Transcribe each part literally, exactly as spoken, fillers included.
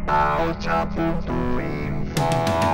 ahotsa puntu info.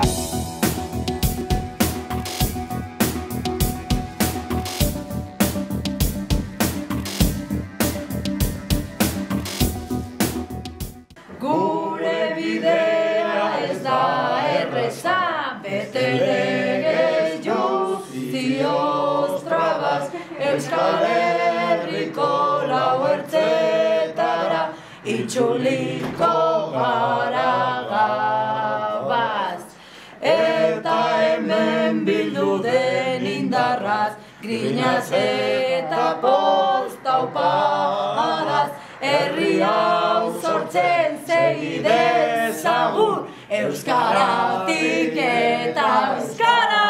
Gure bidea ez da erreza, bete legez juzioz trabaz, Euskal Herriko lau ertzetara, itxuliko gara gabaz. Eta hemen bildu den indarraz, grinaz eta postaupadaz, herri hau sortzen segi dezagun, euskaratik eta euskara!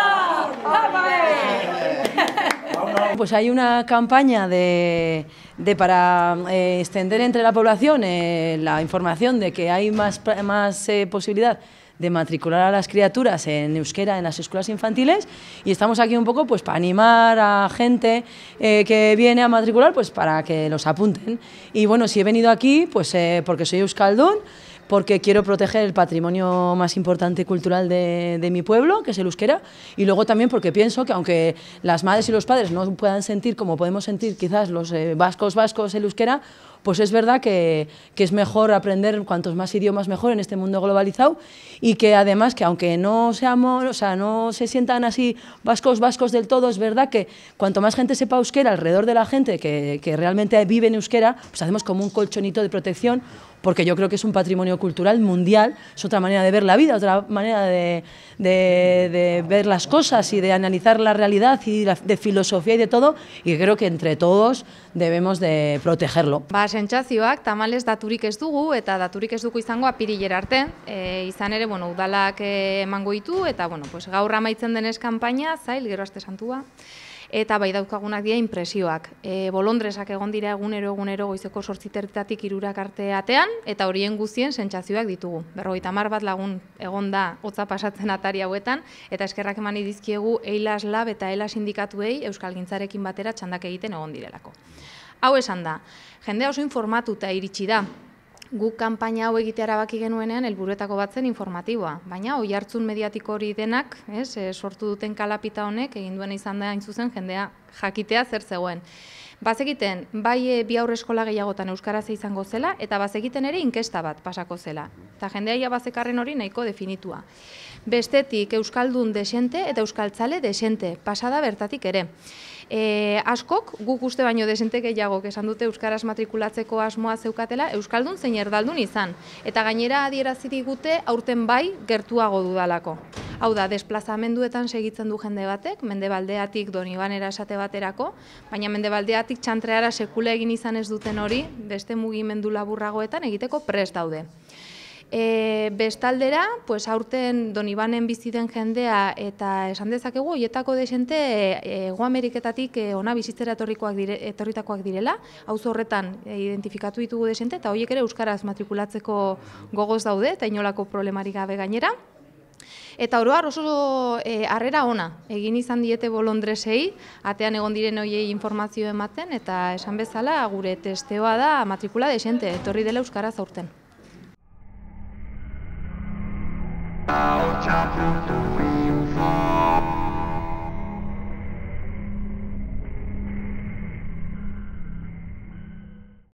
Pues hay una campaña de, de para eh, extender entre la población eh, la información de que hay más, más eh, posibilidad de matricular a las criaturas en euskera en las escuelas infantiles, y estamos aquí un poco pues para animar a gente eh, que viene a matricular, pues para que los apunten. Y bueno, si he venido aquí pues eh, porque soy euskaldun, porque quiero proteger el patrimonio más importante cultural de, de mi pueblo, que es el euskera, y luego también porque pienso que aunque las madres y los padres no puedan sentir como podemos sentir quizás los eh, vascos vascos el euskera, pues es verdad que, que es mejor aprender cuantos más idiomas mejor en este mundo globalizado, y que además que aunque no seamos, o sea, no se sientan así vascos vascos del todo, es verdad que cuanto más gente sepa euskera alrededor de la gente que, que realmente vive en euskera, pues hacemos como un colchonito de protección, porque yo creo que es un patrimonio cultural mundial, es otra manera de ver la vida, otra manera de, de, de ver las cosas y de analizar la realidad y la, de filosofía y de todo, y creo que entre todos debemos de protegerlo. Ba, sentsazioak tamalez daturik ez dugu, eta daturik ez dugu izango apirilera arte. E, izan ere, bueno, udalak e, emango ditu, eta bueno, pues, gaur amaitzen denez kanpaina, zail, gero aste santua. Eta bai daukagunak dira impresioak. E, bolondresak egon dira egunero egunero goizeko zortziterritatik hirurak arte atean, eta horien guztien sentsazioak ditugu. Berrogeita hamar bat lagun egon da hotza pasatzen atari hauetan, eta eskerrak eman dizkiegu Eilas Lab eta Ela sindikatuei euskalgintzarekin batera txandak egiten egon direlako. Hau esan da, jendea oso informatuta iritsi da. Guk kanpaina hau egitea erabaki genuenean helburuetako bat zen informatiboa, baina oihartzun mediatiko hori denak, ez, sortu duten kalapita honek egin duena izan da hain zuzen jendea jakitea zer zegoen. Bazekiten, bai bi haurreskola gehiagotan euskaraz izango zela, eta bazekiten ere inkesta bat pasako zela. Eta jendea ia bazekarren hori nahiko definitua. Bestetik, euskaldun desente eta euskaltzale desente, pasada bertatik ere. E, askok, guk uste baino desente gehiagok esan dute euskaraz matrikulatzeko asmoa zeukatela, euskaldun zein erdaldun izan. Eta gainera adierazi digute aurten bai gertuago dudalako. Hau da, desplazamenduetan segitzen du jende batek, Mendebaldeatik Donibanera esate baterako, baina Mendebaldeatik Txantreara sekula egin izan ez duten hori, beste mugimendu laburragoetan egiteko prest daude. E, bestaldera, pues, aurten Donibanen bizi den jendea eta esan dezakegu hoietako desente Hego Ameriketatik e, ona bizitzera etorrikoak dire, etorritakoak direla, auzo horretan e, identifikatu ditugu desente, eta horiek ere euskaraz matrikulatzeko gogoz daude, eta inolako problemarik gabe gainera. Eta oroar oso e, harrera ona, egin izan diete bolondresei, atean egon diren hoiei informazio ematen, eta esan bezala gure testeoa da matrikula desente, etorri dela euskaraz aurten.